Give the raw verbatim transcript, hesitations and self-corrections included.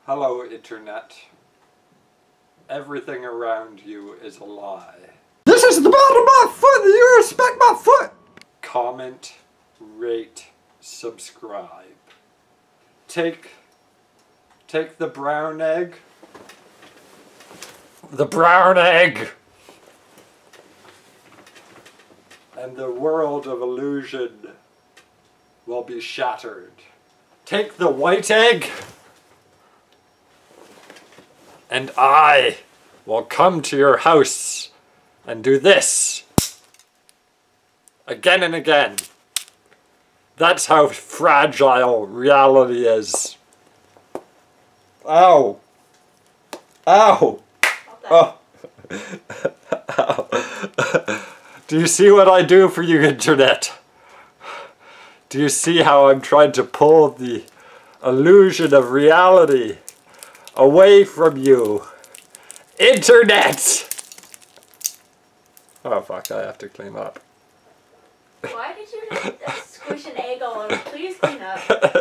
Hello, Internet. Everything around you is a lie. This is the bottom of my foot, and you respect my foot! Comment, rate, subscribe. Take, take the brown egg. The brown egg! And the world of illusion will be shattered. Take the white egg, and I will come to your house and do this again and again. That's how fragile reality is. Ow. Ow. Oh. Ow. Do you see what I do for you, Internet? Do you see how I'm trying to pull the illusion of reality away from you? Internet! Oh fuck, I have to clean up. Why did you just squish an egg all over? Please clean up.